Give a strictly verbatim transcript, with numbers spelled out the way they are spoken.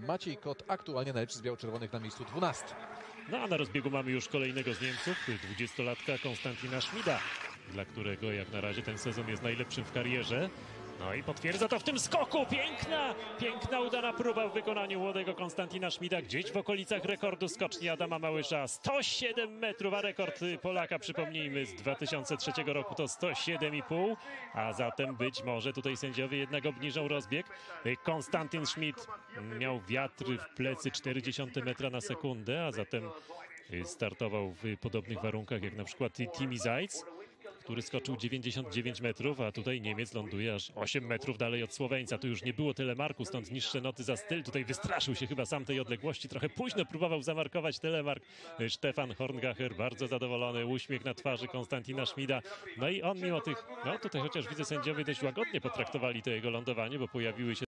Maciej Kot aktualnie należy z biało-czerwonych na miejscu dwunastym. No a na rozbiegu mamy już kolejnego z Niemców, dwudziestolatka Konstantina Schmida, dla którego jak na razie ten sezon jest najlepszym w karierze. No i potwierdza to w tym skoku. Piękna, piękna udana próba w wykonaniu młodego Konstantina Schmida. Gdzieś w okolicach rekordu skoczni Adama Małysza. sto siedem metrów, a rekord Polaka, przypomnijmy, z dwa tysiące trzeciego roku to sto siedem i pół. A zatem być może tutaj sędziowie jednak obniżą rozbieg. Konstantin Schmid miał wiatr w plecy czterdzieści metra na sekundę, a zatem startował w podobnych warunkach jak na przykład Timi Zajc, który skoczył dziewięćdziesiąt dziewięć metrów, a tutaj Niemiec ląduje aż osiem metrów dalej od Słoweńca. Tu już nie było telemarku, stąd niższe noty za styl. Tutaj wystraszył się chyba sam tej odległości. Trochę późno próbował zamarkować telemark Stefan Horngacher. Bardzo zadowolony, uśmiech na twarzy Konstantina Schmida. No i on mimo tych, no tutaj chociaż widzę, sędziowie dość łagodnie potraktowali to jego lądowanie, bo pojawiły się